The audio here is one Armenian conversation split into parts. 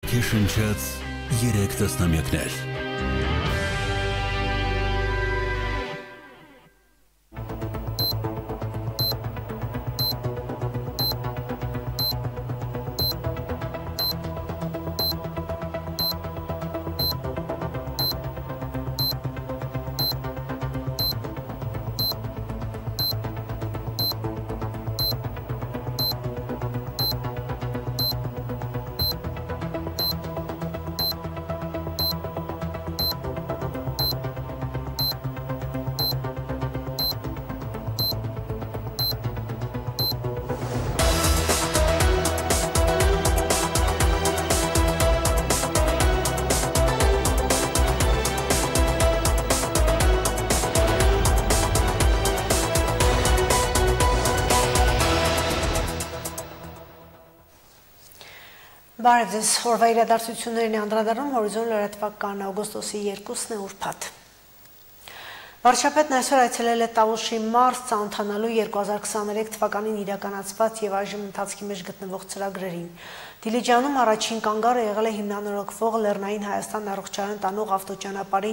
Կյանքի շնչած 3 տասնամյակներ։ Բարև ձեզ, օրվա իրադարձություններին անդրադառնում հորիզոն լրատվական օգոստոսի 2-ն է ուրբաթ։ Վարչապետն այսօր այցելել է Տավուշի մարզ ծանոթանալու 2023 թվականին իրականացված եւ այժմ ընթացքի մեջ գտնվող ծրագրերին։ Դիլիջանում առաջին կանգառը եղել է հիմնանորոգվող Լեռնային Հայաստան առողջարան տանող ավտոճանապարհի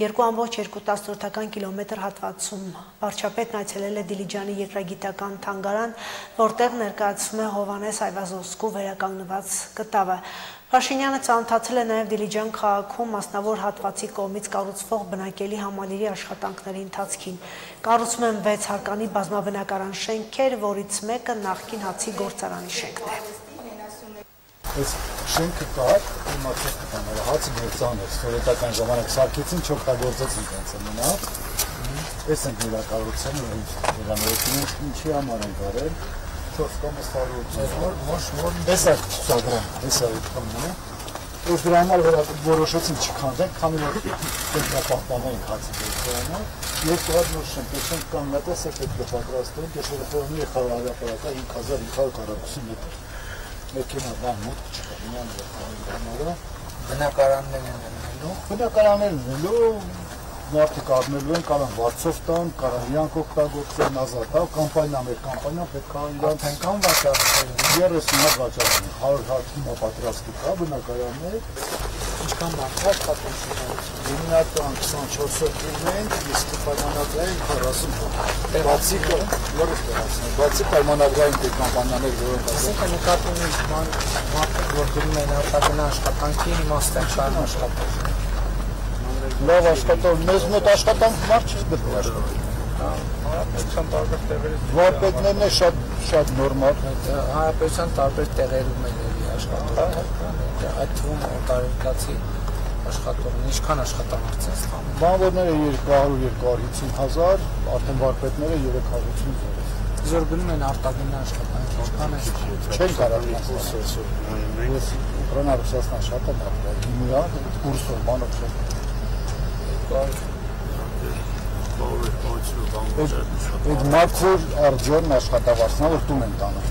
2.2 կիլոմետր հատվածում։ Վարչապետն այցելել է Դիլիջանի երկրագիտական թանգարան, որտեղ ներկայացվում է Հովհաննես Այվազովսկու վերականգնված կտավը։ Փաշինյանը ծանոթացել է նաև Դիլիջան քաղաքում մասնավոր հատվածի կողմից կառուցվող բնակելի համալիրի աշխատանքների ընթացքին։ Կառուցում են 6 հարկանի բազմաբնակարան շենքեր, որից մեկը նախկին հացի գործարանի շենքն է։ Այս շենքը կար, իմացող կտաները, հացի գործարան էր, սովետական ժամանակ սարքեցին, չօգտագործեցին տենց է մնաց։ Այս ենք նրա կառուցանը, ինչի համար են կարել, 4 կամ այս է ցուցադրան, այս է այդքանն է։ Ոչ դրա համար որոշեցին չքանդեն, քանի որ պետք է պահպանենք հացի գործարանը, եւ տղադ նոր շենքեր կանգնած է պետք է պատրաստել, դժվարությունների խաղաղապարակը 5500 քառակուսի մետր։ Մեքենա բան մուտք չկա, միան վերքանները, բնակարաններ են լինելու։ Բնակարաններ լինելու, մարդիկ առնելու են, կարան վարձով տան, կարան իրանք օգտագործեն ազատավ, կամպանիա մեր կամպանիա պետք է իրանք հենքան վաճառել, 30 հատ վաճառել, 100 հատ հիմա պատրաստի կա բնակարաններ, ինչքան մարդ աշխատում հիմնական 24 են, իսկ պայմանագրային 40 հատ։ Բացի որոշ տեղացներ, բացի պայմանագրային կամպանիաներ, որոնք ասենք նկատում են մարդիկ, որ գնում են արտաքին աշխատանքի իմաստեն չան աշխատել։ Լավ աշխատող, մեզ մոտ աշխատանք մարդ չի գտնում։ Հարաբերության տարբեր տեղերից վարպետներն է շատ նորմալ։ Հարաբերության տարբեր տեղերում են աշխատող։ Այդ թվում օտարերկացի աշխատողն ինչքան աշխատանք են ստանում։ Բանվորները 200-250 հազար, արդեն վարպետները 350 000։ Զոր գնում են արտաքին աշխատանք, ինչքան է չեն կարող ասել։ Ուկրաինա Ռուսաստան շատ է դարձել։ Հիմա կուրսով բանով շատ Այդ մաքուր արջորն աշխատավարձնա, որ տուն են տանում։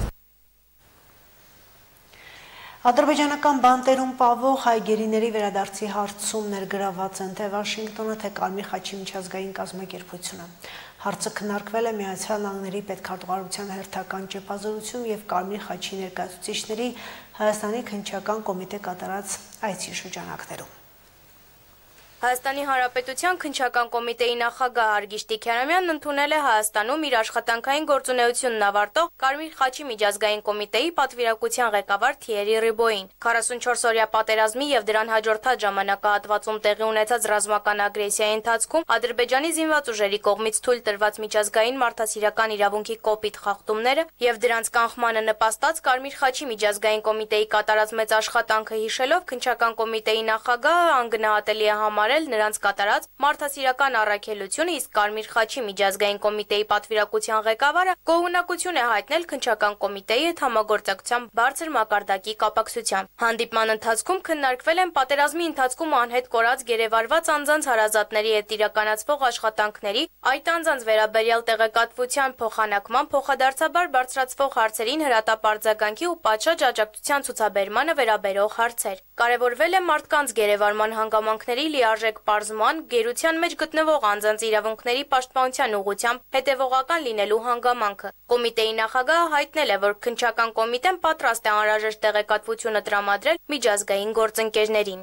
Ադրբեջանական բանտերում պահվող հայ գերիների վերադարձի հարցում ներգրավված են թե Վաշինգտոնը, թե Կարմիր խաչի միջազգային կազմակերպությունը։ Հարցը քննարկվել է Միացյալ Նահանգների պետքարտուղարության հերթական ճեպազորություն եւ Կարմիր խաչի ներկայացուցիչների Հայաստանի քննչական կոմիտե կատարած այցի շրջանակներում։ Հայաստանի Հանրապետության քննչական կոմիտեի նախագահ Արգիշ Տիքյանամյանն ընդունել է Հայաստանում իր աշխատանքային գործունեությունն ավարտող Կարմիր խաչի միջազգային կոմիտեի պատվիրակության ղեկավար Թիերի Ռիբոին։ 44-օրյա պատերազմի եւ դրան հաջորդած ժամանակահատվածում տեղի ունեցած ռազմական ագրեսիայի ընթացքում Ադրբեջանի զինված ուժերի կողմից թույլ տրված միջազգային մարդասիրական իրավունքի կոպիտ խախտումները եւ դրանց կանխմանը նպաստած Կարմիր խաչի միջազգային կոմիտեի կատարած մեծ աշխատանքը հիշելով քննչական կոմիտեի նախագահը անգնահատելի է համարել նրանց կատարած մարդասիրական առաքելությունը, իսկ Կարմիր խաչի միջազգային կոմիտեի պատվիրակության ղեկավարը գոհունակություն է հայտնել քննչական կոմիտեի հետ համագործակցության բարձր մակարդակի կապակցությամբ։ Հանդիպման ընթացքում քննարկվել են պատերազմի ընթացքում անհետ կորած գերեվարված անձանց հարազատների հետ իրականացվող աշխատանքների, այդ անձանց վերաբերյալ տեղեկատվության փոխանակման, փոխադարձաբար բարձրացվող հարցերին հրատապ-արձագանքի ու պատշաճ աջակցության ցուցաբերմանը վերաբերող հարցեր։ Կարևորվել է մարդկանց գերեվարման հանգամանքների լիարժեք անհրաժեշտ պարզման, գերության մեջ գտնվող անձանց իրավունքների պաշտպանության ուղղությամբ հետևողական լինելու հանգամանքը։ Կոմիտեի նախագահը հայտնել է, որ քննչական կոմիտեն պատրաստ է անհրաժեշտ տեղեկատվությունը տրամադրել միջազգային գործընկերներին։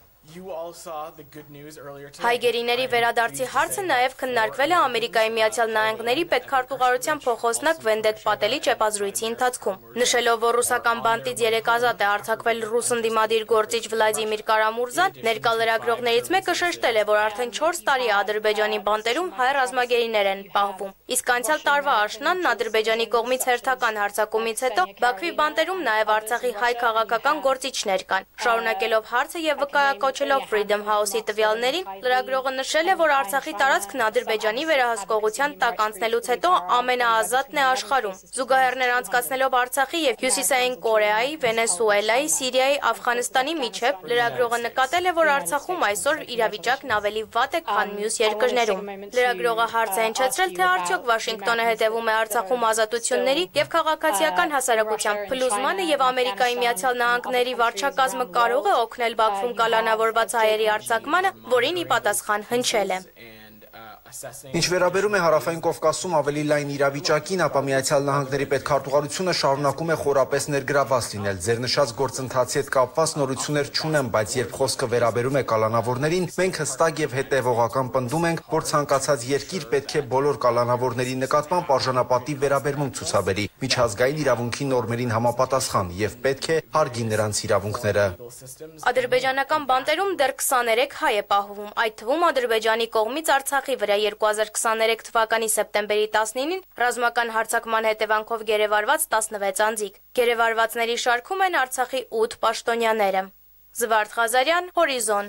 Հայգերիների վերադարձի հարցը նաև քննարկվել է Ամերիկայի Միացյալ Նահանգների պետքարտուղարության փոխոսնակ Վենդետ Պատելի ճեպազրույցի ընթացքում։ Նշելով, որ ռուսական բանտից 3 ազատ է արձակվել ռուս ընդդիմադիր գործիչ Վլադիմիր Կարամուրզան, ներկա լրագրողներից մեկը շեշտել է, որ արդեն 4 տարի է Ադրբեջանի բանտերում հայ ռազմագերիներ են պահվում։ Իսկ անցյալ տարվա աշնանն Ադրբեջանի կողմից հերթական հարձակումից հետո Բաքվի բանտերում նաև Արցախի հայ քաղաքական գործիչներ կան։ Շարունակելով հարցը եւ վկայակոչելով Freedom House-ի տվյալներին, լրագրողը նշել է, որ Արցախի տարածքն Ադրբեջանի վերահսկողության տակ անցնելուց հետո ամենաազատն է աշխարհում։ Զուգահեռներ անցկացնելով Արցախի եւ Հյուսիսային Կորեայի, Վենեսուելայի, Սիրիայի, Աֆղանստանի միջև, լրագրողը նկատել է, որ Արցախում այսօր իրավիճակն ավելի վատ է, քան մյուս երկրներում։ Լրագրողը հարց է հնչեցրել, թե արդյոք Վաշինգտոնը հետևում է Արցախում ազատությունների եւ քաղաքացիական հասարակության փլուզմանը եւ Ամերիկայի Միացյալ Նահանգների վարչակազմը կարող է օգնել Բաքվում կալանավորված հայերի արձակմանը, որին ի պատասխան հնչել է։ Ինչ վերաբերում է Հարավային Կովկասում ավելի լայն իրավիճակին, ապա Միացյալ Նահանգների պետքարտուղարությունը շարունակում է խորապես ներգրավված լինել։ Ձեր նշած գործընթացի հետ կապված նորություններ չունեմ, բայց երբ խոսքը վերաբերում է կալանավորներին, մենք հստակ եւ հետեւողական պնդում ենք, որ ցանկացած երկիր պետք է բոլոր կալանավորների նկատմամբ արժանապատիվ վերաբերմունք ցուցաբերի, միջազգային իրավունքի նորմերին համապատասխան եւ պետք է հարգի նրանց իրավունքները։ Ադրբեջանական բանտերում դեռ 23 հայ է պահվում, այդ թվում Ադրբեջանի կողմից Արցախի վրա 2023 թվականի սեպտեմբերի 19-ին ռազմական հարձակման հետևանքով գերեվարված 16 անձիկ։ Գերեվարվածների շարքում են Արցախի 8 պաշտոնյաները։ Զվարթ Ղազարյան, Հորիզոն։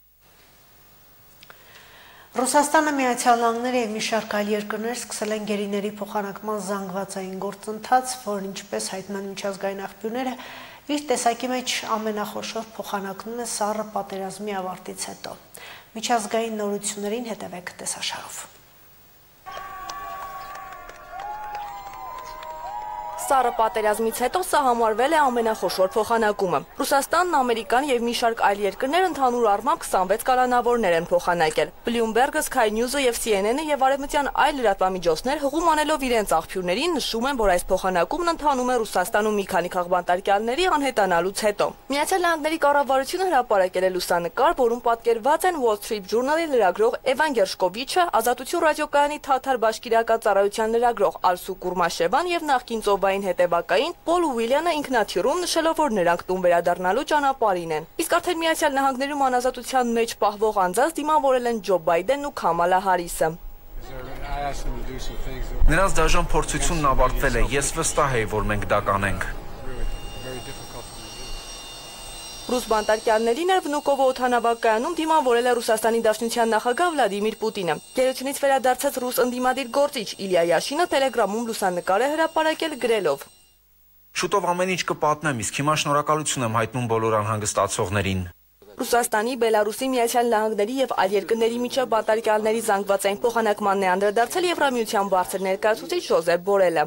Ռուսաստանը, Միացյալ Նահանգները եւ մի շարք այլ երկրներ սկսել են գերիների փոխանակման զանգվածային գործընթաց, որն ինչպես հայտնում են միջազգային աղբյուրները, իր տեսակի մեջ ամենախոշոր փոխանակնում է սառը պատերազմի ավարտից հետո։ Միջազգային նորություններին հետևեք տեսաշարով։ Սառը պատերազմից հետո սա համարվել է ամենախոշոր փոխանակումը։ Ռուսաստանն, Ամերիկան եւ մի շարք այլ երկրներ ընդհանուր առմամբ 26 կալանավորներ են փոխանակել։ Bloomberg-ը, Sky News-ը եւ CNN-ը եւ արևմտյան այլ լրատվամիջոցներ հղում անելով իրենց աղբյուրներին նշում են, որ այս փոխանակումն ընթանում է Ռուսաստանում մի քանի քաղբանտարկյալների անհետանալուց հետո։ Միացյալ Նահանգների կառավարությունը հրապարակել է լուսանկար, որում պատկերված են Wall Street Journal-ի լրագրող Էվան Գերշկովիչը, Ազատություն ռադիոկայանի Թաթար բաշկիրական ծառայության լրագրող Ալսու Կուրմաշևան եւ նախկին ծովային հետևակային Պոլ Ուիլյանը ինքնաթիռում նշելով, որ նրանք տուն վերադառնալու ճանապարհին են։ Իսկ արդեն Միացյալ Նահանգներում անազատության մեջ պահվող անձանց դիմավորել են Ջո Բայդենն ու Քամալա Հարիսը։ Նրանց դաժան փորձությունն ավարտվել է, ես վստահ եմ, որ մենք դա կանենք։ Ռուս բանտարկյալներին էր Վնուկովո օդանավակայանում դիմավորել է Ռուսաստանի Դաշնության նախագահ Վլադիմիր Պուտինը։ Գերությունից վերադարձած ռուս ընդդիմադիր գործիչ Իլյա Յաշինը Տելեգրամում լուսանկար է հրապարակել գրելով. Շուտով ամեն ինչ կպատմեմ, իսկ հիմա շնորհակալություն եմ հայտնում բոլոր անհանգստացողներին։ Ռուսաստանի, Բելարուսի, Միացյալ Նահանգների եւ այլ երկրների միջև բանտարկյալների զանգվածային փոխանակմանն է անդրադարձել Եվրամիության բարձր ներկայացուցիչ Ժոզեփ Բորելը։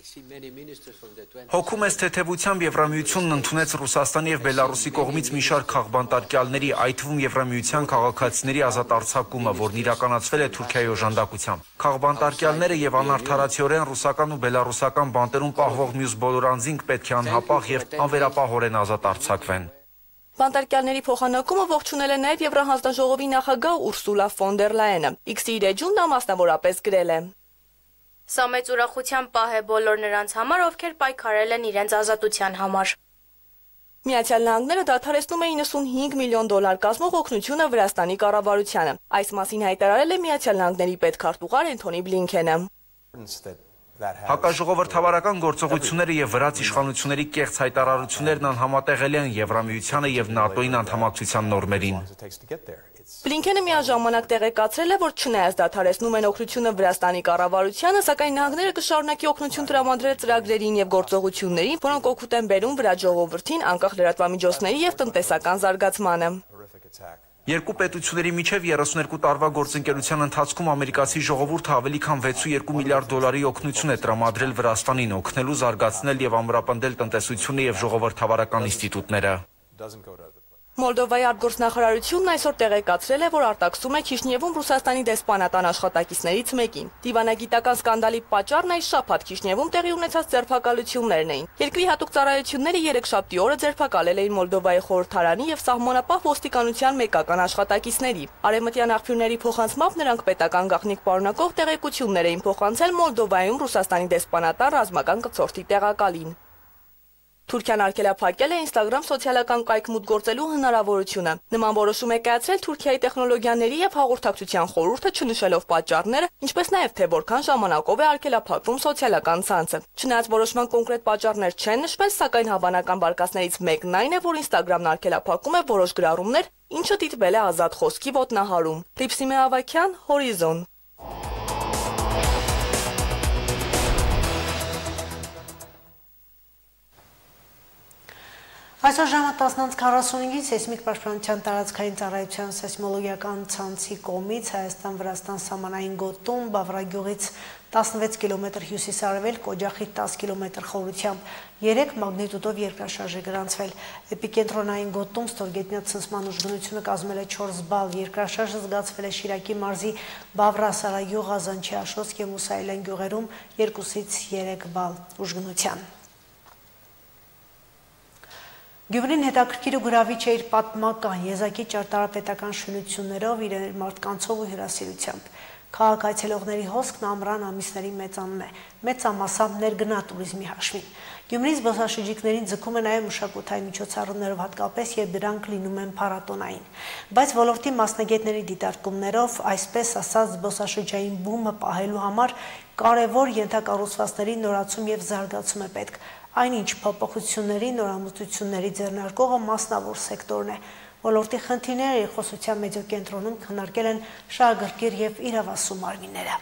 Հոգում ես թեթևությամբ Եվրամիությունն ընդունեց Ռուսաստանի եւ Բելարուսի կողմից մի շարք քաղբանտարկյալների, այդ թվում Եվրամիության քաղաքացիների ազատ արձակումը, որն իրականացվել է Թուրքիայի օժանդակությամբ։ Քաղբանտարկյալները եւ անարդարացիորեն ռուսական ու բելարուսական բանտերում պահվող մյուս բոլոր անձինք պետք է անհապաղ եւ անվերապահորեն ազատ արձակվեն։ Բանտարկյալների փոխանակումը ողջունել է նաեւ Եվրահանձնաժողովի նախագահ Ուրսուլա ֆոն դեր Լայենը։ X-ի իր էջում նա մասնավորապես գրել է. Սա մեծ ուրախության պահ է բոլոր նրանց համար, ովքեր պայքարել են իրենց ազատության համար։ Միացյալ Նահանգները դադարեցնում է $95 միլիոն կազմող օգնությունը Վրաստանի կառավարությանը։ Այս մասին հայտարարել է Միացյալ Նահանգների պետքարտուղար Էնթոնի Բլինքենը։ Հակաժողովրդավարական գործողությունները եւ վրաց իշխանությունների կեղծ հայտարարություններն անհամատեղել են Եվրամիությանը եւ ՆԱՏՕ-ին անդամակցության նորմերին։ Բլինքենը միաժամանակ տեղեկացրել է, որ չնայած դադարեցնում են օգնությունը Վրաստանի կառավարությանը, սակայն նահանգները կշարունակի օգնություն տրամադրել ծրագրերին եւ գործողություններին, որոնք օգուտ են բերում վրա ժողովրդին, անկախ լրատվամիջոցների եւ տնտեսական զարգացմանը։ Երկու պետությունների միջև 32 տարվա գործընկերության ընթացքում ամերիկացի ժողովուրդը ավելի քան 6.2 միլիարդ դոլարի օգնություն է տրամադրել Վրաստանին, օգնելու զարգացնել եւ ամրապնդել տնտեսությունը եւ ժողովրդավարական ինստիտուտները։ Մոլդովայի արտգործնախարարությունն այսօր տեղեկացրել է, որ արտաքսում է Քիշնևում Ռուսաստանի դեսպանատան աշխատակիցներից մեկին։ Դիվանագիտական սկանդալի պատճառն այս շաբաթ Քիշնևում տեղի ունեցած ձերբակալություններն էին։ Երկրի հատուկ ծառայությունները երեքշաբթի օրը ձերբակալել էին Մոլդովայի խորհրդարանի եւ սահմանապահ ոստիկանության մեկական աշխատակիցների։ Արևմտյան աղբյուրների փոխանցմամբ նրանք պետական գաղտնիք պարունակող տեղեկություններ էին փոխանցել Մոլդովայում Ռուսաստանի դեսպանատան ռազմական կցորդի տեղակալին։ Թուրքիան արգելափակել է Instagram սոցիալական կայք մուտք գործելու հնարավորությունը։ Նման որոշում է կայացրել Թուրքիայի տեխնոլոգիաների եւ հաղորդակցության խորհուրդը, չնշելով պատճառները, ինչպես նաեւ թե որքան ժամանակով է արգելափակվում սոցիալական ցանցը։ Չնայած որոշման կոնկրետ պատճառներ չեն նշվել, սակայն հավանական բարկասներից մեկն այն է, որ Instagram-ն արգելափակում է որոշ գրառումներ, ինչը դիտվել է ազատ խոսքի ոտնահարում։ Լիպսիմե Ավակյան, Հորիզոն։ Այսօր ժամը 10:45-ին սեյսմիկ պաշտպանության տարածքային ծառայության սեյսմոլոգիական ցանցի կողմից Հայաստան-Վրաստան սահմանային գոտում Բավրագյուղից 16 կիլոմետր հյուսիս-արևելք, Օջախի 10 կիլոմետր խորությամբ 3 մագնիտուդով երկրաշարժ է գրանցվել։ Էպիկենտրոնային գոտում ստորգետնյա ցնցման ուժգնությունը կազմել է 4 բալ, երկրաշարժը զգացվել է Շիրակի մարզի Բավրա-Սարագյուղ, Ազանչի, Աշոտսկ և Մուսայելյան գյուղերում 2-ից 3 բալ ուժգնության։ Գյումրին հետաքրքիր ու գրավիչ է իր պատմական, եզակի ճարտարապետական շինություններով, իր մարդկանցով ու հյուրասիրությամբ։ Քաղաք այցելողների հոսքն ամռան ամիսների մեծանուն է, մեծամասամբ ներգնա տուրիզմի հաշվին։ Գյումրի զբոսաշրջիկներին ձգում է նաև մշակութային միջոցառումներով, հատկապես երբ դրանք լինում են փառատոնային։ Բայց ոլորտի մասնագետների դիտարկումներով, այսպես ասած, զբոսաշրջային բումը պահելու համար կարևոր ենթակառուցվածքների նորացում և զարգացում է պետք։ Այնինչ փոփոխությունների, նորամուծությունների ձեռնարկողը մասնավոր սեկտորն է։ Ոլորտի խնդիրները երկխոսության մեդիակենտրոնում քննարկել են շահագրգիռ և իրավասու մարմինները։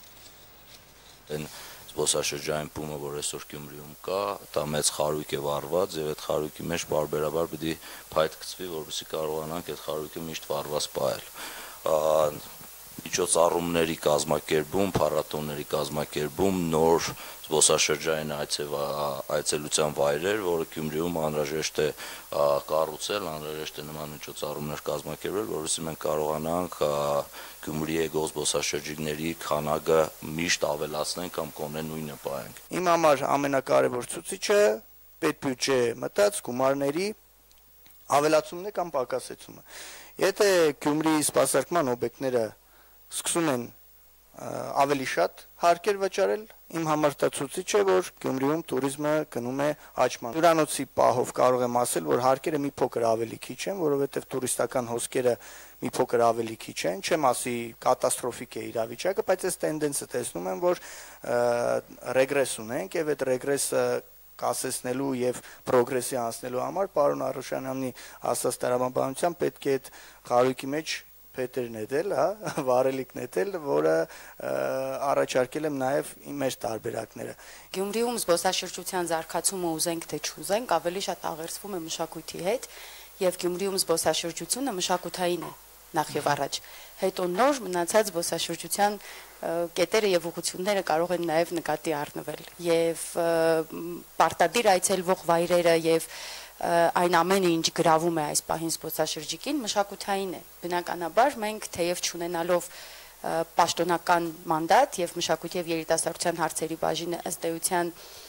Զբոսաշրջային բումը, որ այսօր Գյումրիում կա, դա մեծ խարույկ է վառված եւ այդ խարույկի մեջ բարբերաբար պիտի փայտ գցվի, որպեսզի կարողանանք այդ խարույկը միշտ վառված պահել։ Միջոցառումների կազմակերպում, փառատոների կազմակերպում, նոր զբոսաշրջային այցելության վայրեր, որը Գյումրիում անհրաժեշտ է կառուցել, անհրաժեշտ է նման միջոցառումներ կազմակերպել, որովհետեւ մենք կարողանանք Գյումրի եկող զբոսաշրջիկների քանակը միշտ ավելացնենք կամ կոնե նույնը պահենք։ Իմ համար ամենակարևոր ցուցիչը պետբյուջե մտած գումարների ավելացումն է կամ պակասեցումը։ Եթե Գյումրի սպասարկման օբյեկտները սկսում են ավելի շատ հարկեր վճարել, իմ համար դա ցուցիչ է, որ Գյումրիում տուրիզմը գնում է աճման։ Հյուրանոցի պահով կարող եմ ասել, որ հարկերը մի փոքր ավելի քիչ են, որովհետև տուրիստական հոսքերը մի փոքր ավելի քիչ են, չեմ ասի կատաստրոֆիկ է իրավիճակը, բայց այս տենդենսը տեսնում եմ, որ ռեգրես ունենք եւ այդ ռեգրեսը կասեցնելու եւ պրոգրեսի անցնելու համար պարոն Արուշանյանի ասած տրամաբանությամբ պետք է այդ խարույկի մեջ Պետր նետել, վարելիք նետել, որը առաջարկել եմ նաև մեր տարբերակները։ Գյումրիում զբոսաշրջության զարգացումը ուզենք թե չուզենք, ավելի շատ աղերսվում է մշակույթի հետ, եւ Գյումրիում զբոսաշրջությունը մշակութային է նախ եւ առաջ։ Հետո նոր մնացած զբոսաշրջության կետերը եւ ուղղությունները կարող են նաև նկատի առնվել եւ պարտադիր այցելվող վայրերը եւ այն ամենը, ինչ գրավում է այս պահին զբոսաշրջիկին, մշակութային է։ Բնականաբար մենք թեև չունենալով պաշտոնական մանդատ եւ մշակույթի եւ երիտասարդության հարցերի բաժինը ըստ էության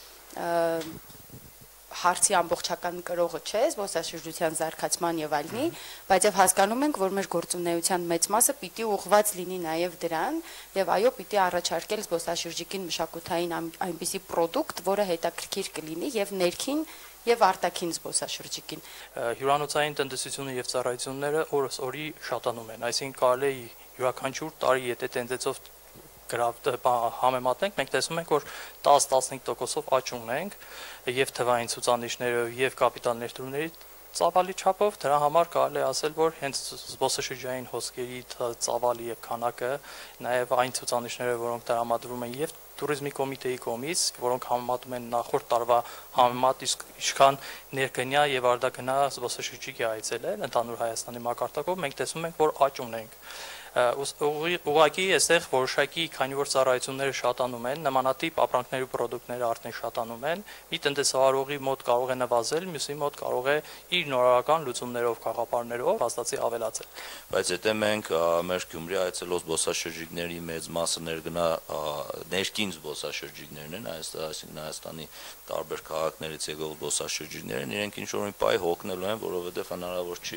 հարցի ամբողջական կրողը չէ, զբոսաշրջության զարգացման եւ այլնի, բայց եւ հասկանում ենք, որ մեր գործունեության մեծ մասը պիտի ուղղված լինի նաեւ դրան եւ այո, պիտի առաջարկել զբոսաշրջիկին մշակութային այնպիսի պրոդուկտ, որը հետաքրքիր կլինի եւ ներքին եւ արտաքին զբոսաշրջիկին։ Հյուրանոցային տնտեսությունը եւ ծառայությունները օրս օրի շատանում են, այսինքն կարելի է յուրաքանչյուր տարի եթե տենդենսով համեմատենք, մենք տեսնում ենք, որ 10-15%-ով աճ ունենք եւ թվային ցուցանիշներով եւ կապիտալ ներդրումների ծավալի չափով, դրա համար կարելի է ասել, որ հենց զբոսաշրջային հոսքերի ծավալի եւ քանակը, նաեւ այն ցուցանիշները, որոնք տրամադրվում են եւ Տուրիզմի կոմիտեի կողմից, որոնք համեմատում են նախորդ տարվա համեմատ, իսկ ինչքան ներգնյա եւ արտագնա զբոսաշրջիկ է այցելել ընդհանուր Հայաստանի մակարդակով, մենք տեսնում ենք, որ աճ ունենք։ Ուղղակի այստեղ որոշակի, քանի որ ծառայությունները շատանում են, նմանատիպ ապրանքների պրոդուկտները արդեն շատանում են, մի տնտեսավարողի մոտ կարող է նվազել, մյուսի մոտ կարող է իր նորարարական լուծումներով, գաղափարներով փաստացի ավելացել։ Բայց եթե մենք մեր Գյումրի այցելող զբոսաշրջիկների մեծ մասը ներգնա ներքին զբոսաշրջիկներն են, այսինքն Հայաստանի տարբեր քաղաքներից եկող զբոսաշրջիկներն, իրենք ինչ-որ մի պայ հոգնելու են, որովհետև հնարավոր չի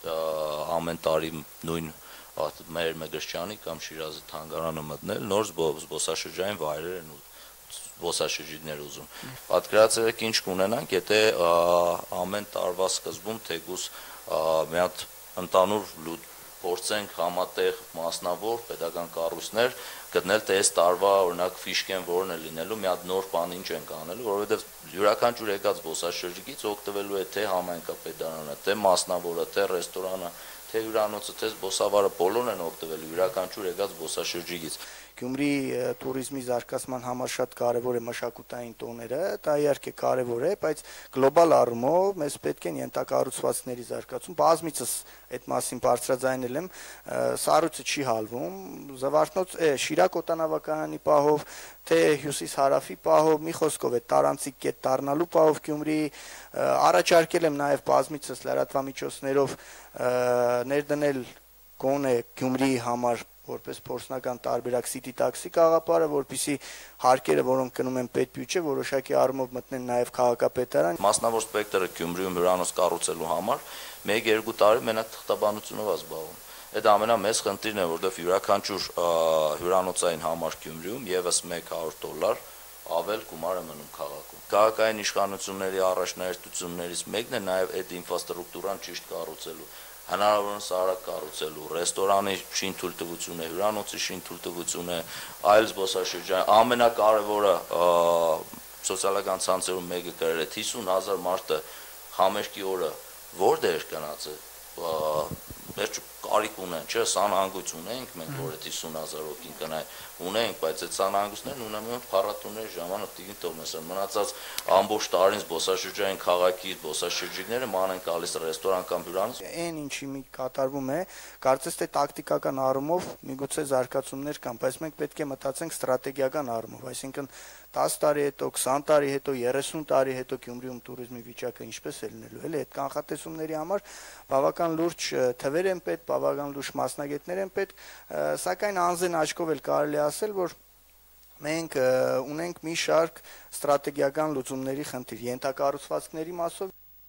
ամեն տարի նույն մեր Մեգրճյանի կամ Շիրազի թանգարանը մտնել, նոր զբոսաշրջային վայրեր են զբոսաշրջիկներ ուզում։ Պատկերացրեք ինչ կունենանք, եթե ամեն տարվա սկզբում թեկուզ մի հատ ընդհանուր փորձենք համատեղ մասնավոր պետական կառույցներ գտնել, թե այս տարվա օրինակ ֆիշկեն որն է լինելու, մի հատ նոր բան ինչ ենք անելու, որովհետև յուրաքանչյուր եկած զբոսաշրջիկից օգտվելու է թե համայնքապետարանը, թե մասնավորը, թե ռեստորանը, թե հյուրանոցը, թե զբոսավարը, բոլորն են օգտվելու յուրաքանչյուր եկած զբոսաշրջիկից։ Գյումրի տուրիզմի զարգացման համար շատ կարևոր է մշակութային տոները, դա իհարկե կարևոր է, բայց գլոբալ առումով մեզ պետք են ենթակառուցվածքների զարգացում, բազմիցս այդ մասին բարձրաձայնել եմ, սառույցը չի հալվում, Զվարթնոց Շիրակ օդանավակայանի պահով, թե հյուսիս-հարավի պահով, մի խոսքով այդ տարանցիկ կետ դառնալու պահով Գյումրի առաջարկել եմ նաև բազմիցս լրատվամիջոցներով ներդնել գոնե Գյումրիի համար որպես փորձնական տարբերակ City Taxi գաղափարը, որպեսզի հարկերը, որոնք գնում են պետբյուջե, որոշակի առումով մտնեն նաև քաղաքապետարան։ Մասնավոր սպեկտրը Գյումրիում հյուրանոց կառուցելու համար 1-2 տարի մենակ թղթաբանությունով է զբաղվում։ Այդ ամենամեծ խնդիրն է, որովհետև յուրաքանչյուր հյուրանոցային համար Գյումրիում եւս $100 ավել գումար է մնում քաղաքում։ Քաղաքային իշխանությունների առաջնահերթություններից մեկն է նաև այդ ինֆրաստրուկտուրան ճիշտ կառուցելու, հնարավորինս արագ կառուցելու, ռեստորանի շինթույլտվությունը, հյուրանոցի շինթույլտվությունը, այլ զբոսաշրջային, ամենակարևորը սոցիալական ցանցերում մեկը գրել է 50,000 մարդը համերգի օրը որտեղ գնացել, վերջ կարիք ունեն, չէ, սանհանգույց ունենք, մենք որ այդ 50,000 հոգին կնային ունենք, բայց այդ սանհանգույցներն ունենում են փառատոների ժամանակ տիգին Թոմասյան մնացած ամբողջ տարին զբոսաշրջային քաղաքի զբոսաշրջիկները ման են գալիս ռեստորան կամ հյուրանոց։ Այն ինչի մի կատարվում է, կարծես թե տակտիկական առումով միգուցե զարգացումներ կան, բայց մենք պետք է մտածենք ստրատեգիական առումով, այսինքն 10 տարի հետո, 20 տարի հետո, 30 տարի հետո Գյումրիում տուրիզմի վիճակը ինչպես է լինելու, էլի այդ կանխատեսումների համար բավական լուրջ թվեր են պետք, բավական լուրջ մասնագետներ են պետք, սակայն անձեն աչքով էլ կարելի ասել, որ մենք ունենք մի շարք ստրատեգիական լուծումների խնդիր, ենթակառուցվածքների մասով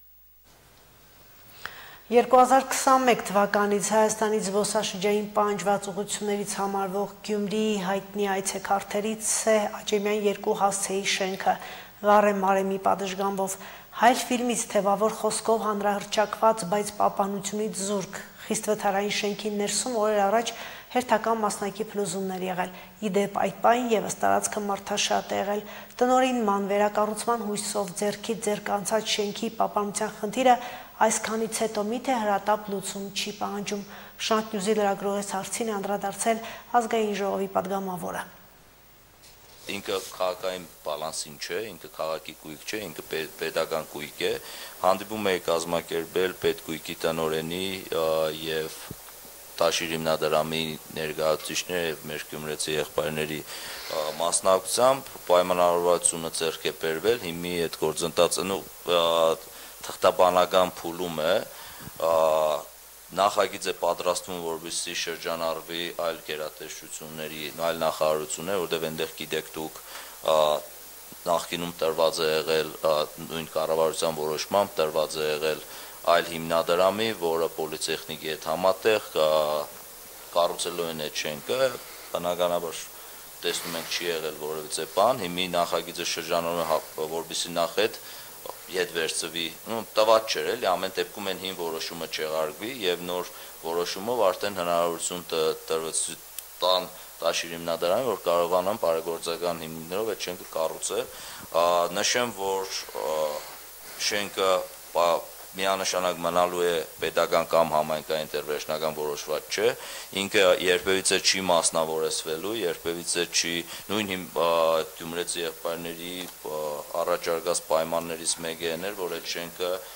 2021 թվականից Հայաստանի զբոսաշրջային պահանջված ուղղություններից համարվող Գյումրիի հայտնի այցեքարտերից է Աճեմյան 2 հասցեի շենքը Վառե Մարեմի պատշգամբով հայլ ֆիլմից թևավոր խոսքով հանրահռչակված, բայց պահպանությունից զուրկ խիստ վթարային շենքի ներսում օրեր առաջ հերթական մասնակի փլուզումներ եղել։ Իդեպ այդ պահին ևս տարածքը մարդաշատ է եղել։ Տնօրինման վերակառուցման հույսով ձեռքից ձեռք անցած շենքի պահպանության խնդիրը այսքանից հետո միթե հրատապ լուծում չի պահանջում։ Շանթ Նյուզի լրագրողի հարցին է անդրադարձել ազգային ժողովի падգամավորը։ Ինքը քաղաքային բալանսին չէ, ինքը քաղաքի կույք չէ, ինքը պետական կույք է։ Հանդիպում է կազմակերպել պետկույքի տնօրենի եւ Տաշիր հիմնադրամի ներկայացուցիչների եւ մեր գյումրեցի եղբայրների մասնակցությամբ պայմանավորվածությունը ձեռք է բերվել, հիմի այդ գործընթացը թղթաբանական փուլում է, նախագիծ է պատրաստվում, որպեսզի շրջանառվի այլ գերատեսչությունների, այլ նախարարություններ, որտեղ այնտեղ գիտեք դուք նախկինում տրված է եղել նույն կառավարության որոշմամբ տրված է եղել այլ հիմնադրամի, որը պոլիտեխնիկի հետ համատեղ կառուցելու են այդ շենքը, բնականաբար տեսնում ենք չի եղել որևիցե բան, հիմի նախագիծը շրջանառվում է, որպեսզի նախ այդ ետ վերցվի, տված չէր էլի, ամեն դեպքում են հին որոշումը չեղարկվի եւ նոր որոշումով արդեն հնարավորություն տրվեց տան Տաշիր հիմնադրամին, որ կարողանան բարեգործական հիմունքներով այդ շենքը կառուցել։ Նշեմ, որ շենքը միանշանակ մնալու է պետական կամ համայնքային վերջնական որոշված չէ, ինքը երբևիցե չի մասնավորեցվելու, երբևիցե չի նույն գյումրեցի եղբայրների առաջարկած պայմաններից մեկը էր, որ այդ շենքը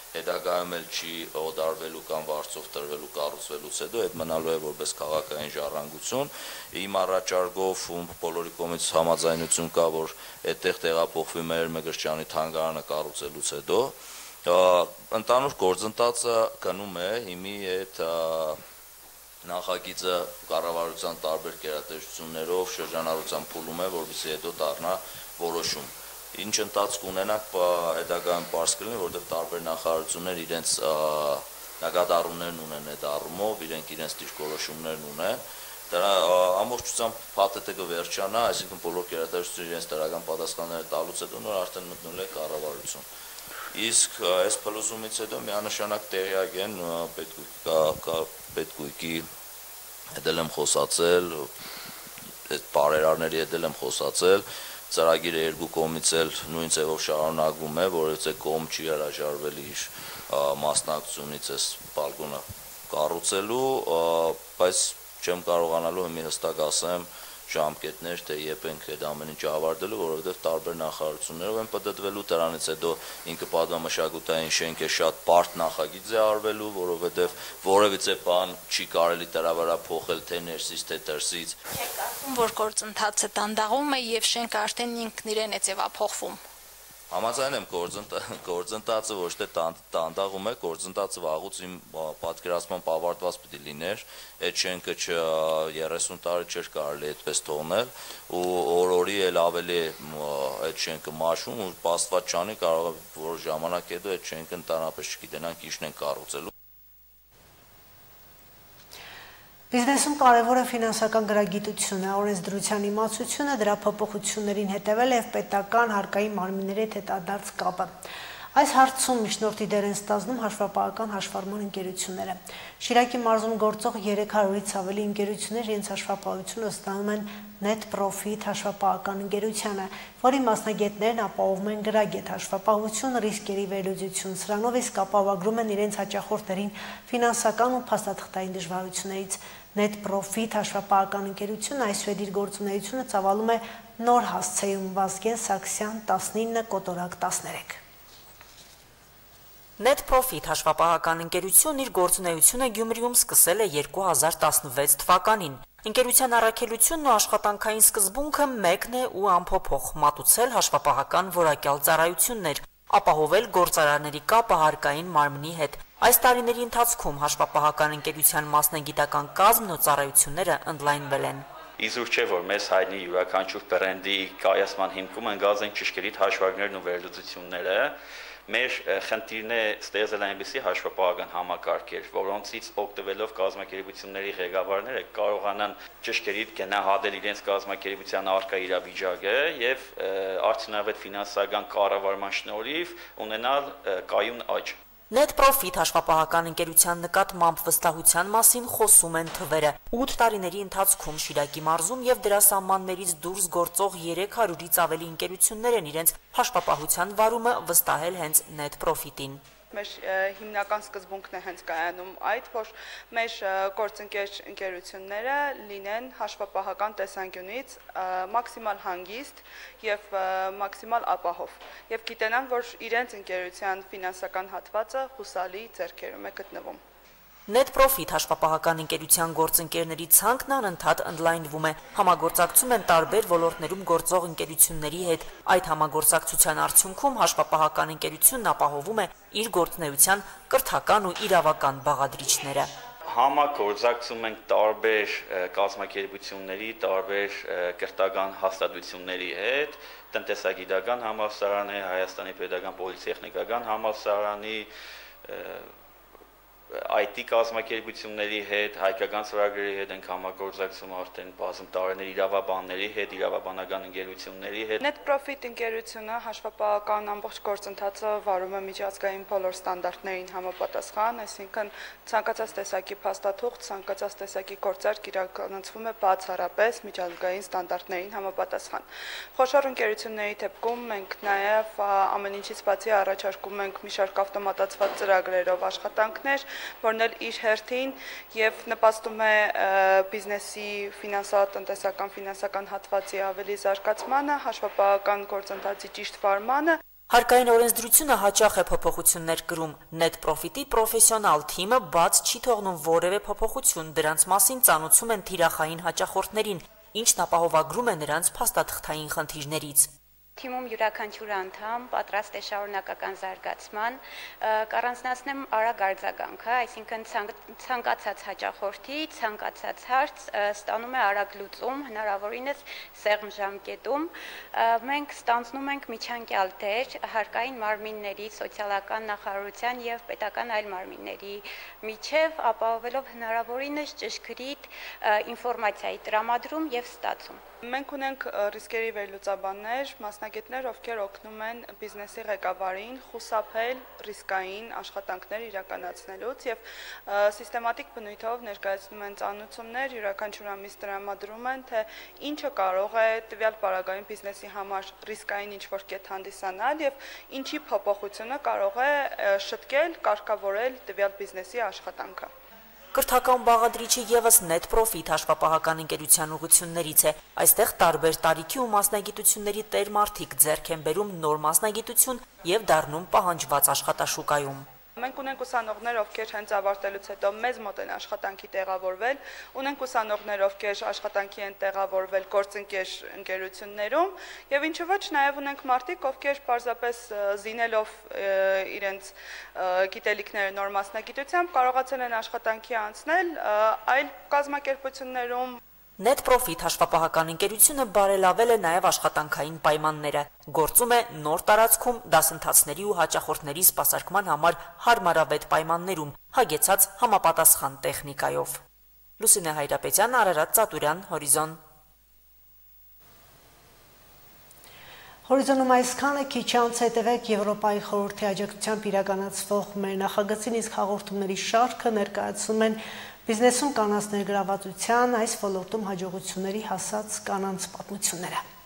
հետագայում էլ չի օդարվելու կամ վարձով տրվելու կառուցվելուց հետո այդ մնալու է որպես քաղաքային ժառանգություն։ Իմ առաջարկով բոլորի կողմից համաձայնություն կա, որ այդտեղ տեղափոխվի Մհեր Մեգրճյանի թանգարանը կառուցելուց հետո։ Ընդհանուր գործընթացը գնում է հիմի այդ նախագիծը կառավարության տարբեր կերատեսչություններով շրջանառության փուլում է, որովհետեւ հետո դառնա որոշում։ Ինչ ընթացք ունենանք հետագայում պարզ կլինի, որովհետև տարբեր նախարարություններ իրենց նկատառումներն ունեն այդ առումով, իրենք իրենց դիրքորոշումներն ունեն։ Դրա ամբողջությամբ փաթեթը կվերջանա, այսինքն բոլոր կերատեսչությունները իրենց դրական պատասխանները տալուց հետո նոր արդեն մտնում է կառավարություն։ Իսկ այս փլուզումից հետո միանշանակ տեղյակ են պետգույքի հետ եմ խոսացել, այդ բարերարների հետ եմ խոսացել, ծրագիրը երկու կողմից էլ նույն ձևով շարունակվում է, որովհետեւ կողմ չի հրաժարվել իր մասնակցությունից այս բալկոնը կառուցելու, բայց չեմ կարողանալու հիմի հստակ ասեմ ժամկետներ, թե երբ ենք այդ ամեն ինչը ավարտելու, որովհետև տարբեր նախարարություններով են պտտվելու, դրանից հետո ինքը պատմամշակութային շենք է, շատ բարդ նախագիծ է արվելու, որովհետև որևիցե բան չի կարելի դրա վրա փոխել թե ներսից, թե դրսից։ Եք ասում, որ գործընթացը դանդաղում է եւ շենքը արդեն ինքն իրեն է ձևափոխվում։ Համաձայն եմ գործընթացը ոչ թե դանդաղում է, գործընթացը վաղուց իմ պատկերացմամբ ավարտված պիտի լիներ, այդ շենքը 30 տարի չէր կարելի այդպես թողնել ու օրորի էլ ավելի այդ շենքը մաշում ու պաստված չանի կարող է որ ժամանակ հետո այդ շենքը ընդհանրապես չգիտենանք ինչն են կառուցելու։ Բիզնեսում կարևոր է ֆինանսական գրագիտությունը, օրենսդրության իմացությունը, դրա փոփոխություններին հետևել եւ պետական հարկային մարմինների հետ հետադարձ կապը։ Այս հարցում միջնորդի դեր են ստանձնում հաշվապահական հաշվառման ընկերությունները։ Շիրակի մարզում գործող 300-ից ավելի ընկերություններ իրենց հաշվապահությունը ստանում են Net Profit հաշվապահական ընկերությանը, որի մասնագետներն ապահովում են գրագետ հաշվապահություն, ռիսկերի վերլուծություն, սրանով իսկ ապահովագրում են իրենց հաճախորդներին ֆինանսական ու փաստաթղթային դժվարություններից։ Net Profit հաշվապահական ընկերությունը այսուհետ իր գործունեությունը ծավալում է նոր հասցեում Վազգեն Սաքսյան 19-13։ Net Profit հաշվապահական ընկերությունն իր գործունեությունը Գյումրիում սկսել է 2016 թվականին։ Ընկերության առաքելությունն ու աշխատանքային սկզբունքը մեկն է ու անփոփոխ՝ մատուցել հաշվապահական որակյալ ծառայություններ, ապահովել գործարարների կապը հարկային մարմնի հետ։ Այս տարիների ընթացքում հաշվապահական ընկերության մասնագիտական կազմն ու ծառայությունները ընդլայնվել են։ Իզուր չէ, որ մեզ հայտնի յուրաքանչյուր բրենդի կայացման հիմքում ընկած են ճշգրիտ հաշվարկներն ու վերլուծությունները։ Մեր խնդիրն է ստեղծել այնպիսի հաշվապահական համակարգեր, որոնցից օգտվելով կազմակերպությունների ղեկավարները կարողանան ճշգրիտ գնահատել իրենց կազմակերպության առկա իրավիճակը եւ արդյունավետ ֆինանսական կառավարման շնորհիվ ունենալ կայուն աճ։ Net Profit հաշվապահական ընկերության նկատմամբ վստահության մասին խոսում են թվերը։ 8 տարիների ընթացքում Շիրակի մարզում եւ դրա սահմաններից դուրս գործող 300-ից ավելի ընկերություններ են իրենց հաշվապահության վարումը վստահել հենց Net Profit-ին։ Մեր հիմնական սկզբունքն է հենց կայանում այդ, որ մեր գործընկերությունները լինեն հաշվապահական տեսանկյունից մաքսիմալ հանգիստ եւ մաքսիմալ ապահով եւ գիտենան, որ իրենց ընկերության ֆինանսական հատվածը հուսալի ձեռքերում է գտնվում։ Net Profit հաշվապահական ընկերության գործընկերների ցանկն անընդհատ ընդլայնվում է։ Համագործակցում են տարբեր ոլորտներում գործող ընկերությունների հետ։ Այդ համագործակցության արդյունքում հաշվապահական ընկերությունն ապահովում է իր գործունեության կրթական ու իրավական բաղադրիչները։ Համագործակցում ենք տարբեր կազմակերպությունների, տարբեր կրթական հաստատությունների հետ, տնտեսագիտական համալսարանի, Հայաստանի Պետական Պոլիտեխնիկական համալսարանի, IT կազմակերպությունների հետ, հայկական ծրագրերի հետ ենք համագործակցում արդեն բազում տարիներ իրավաբանների հետ, իրավաբանական ընկերությունների հետ։ Net Profit ընկերությունը հաշվապահական ամբողջ գործընթացը վարում է միջազգային բոլոր ստանդարտներին համապատասխան, այսինքն ցանկացած տեսակի փաստաթուղթ, ցանկացած տեսակի գործարք իրականացվում է բացառապես միջազգային ստանդարտներին համապատասխան։ Խոշոր ընկերությունների դեպքում մենք նաև ամեն ինչից բացի առաջարկում ենք մի շարք ավտոմատացված ծրագրերով աշխատանքներ, որն էլ իր հերթին եւ նպաստում է բիզնեսի ֆինանսական հատվածի ավելի զարգացմանը, հաշվապահական գործընթացի ճիշտ վարմանը։ Հարկային օրենսդրությունը հաճախ է փոփոխություններ կրում։ Net Profit-ի պրոֆեսիոնալ թիմը բաց չի թողնում որևէ փոփոխություն, դրանց մասին ծանոթում են թիրախային հաճախորդներին, ինչն ապահովագրում է նրանց փաստաթղթային խնդիրներից։ Թիմում յուրաքանչյուր անդամ պատրաստ է շարունակական զարգացման, կառանձնացնեմ արագ արձագանքը, այսինքն ցանկացած հաճախորդի, ցանկացած հարց ստանում է արագ լուծում, հնարավորինս սեղմ ժամկետում։ Մենք ստանձնում ենք միջանկյալ դեր հարկային մարմինների, սոցիալական նախարարության եւ պետական այլ մարմինների միջև, ապահովելով հնարավորինս ճշգրիտ ինֆորմացիայի տրամադրում եւ ստացում։ Մենք ունենք ռիսկերի վերլուծաբաններ, մասնագետներ, ովքեր օգնում են բիզնեսի ղեկավարին խուսափել ռիսկային աշխատանքներ իրականացնելուց եւ սիստեմատիկ բնույթով ներկայացնում են ծանոթություններ, յուրաքանչյուր ամիս տրամադրում են, թե ինչը կարող է տվյալ պարագայում բիզնեսի համար ռիսկային ինչ-որ կետ հանդիսանալ եւ ինչի փոփոխությունը կարող է շտկել, կարգավորել տվյալ բիզնեսի աշխատանքը։ Կրթական բաղադրիչը եւս Net Profit հաշվապահական ընկերության ուղղություններից է։ Այստեղ տարբեր տարիքի ու մասնագիտությունների տեր մարդիկ ձեռք են բերում նոր մասնագիտություն եւ դառնում պահանջված աշխատաշուկայում։ Մենք ունենք ուսանողներ, ովքեր հենց ավարտելուց հետո մեզ մոտ են աշխատանքի տեղավորվել, ունենք ուսանողներ, ովքեր աշխատանքի են տեղավորվել գործընկեր ընկերություններում, եւ ինչու ոչ նաեւ ունենք մարդիկ, ովքեր պարզապես զինելով իրենց գիտելիքները նոր մասնագիտությամբ կարողացել են աշխատանքի անցնել այլ կազմակերպություններում։ Net Profit հաշվապահական ընկերությունը բարելավել է նաև աշխատանքային պայմանները։ Գործում է նոր տարածքում դասընթացների ու հաճախորդների սպասարկման համար հարմարավետ պայմաններում, հագեցած համապատասխան տեխնիկայով։ Լուսինե Հայրապետյան, Արարատ Ծատուրյան, Հորիզոն։ Հորիզոնում այսքանը, քիչ անց հետևեք Եվրոպայի խորհրդի աջակցությամբ իրականացվող մեր նախագծին, իսկ հաղորդումների շարքը ներկայացնում են բիզնեսում կանանց ներգրավվածության այս ոլորտում հաջողությունների հասած կանանց պատմությունները։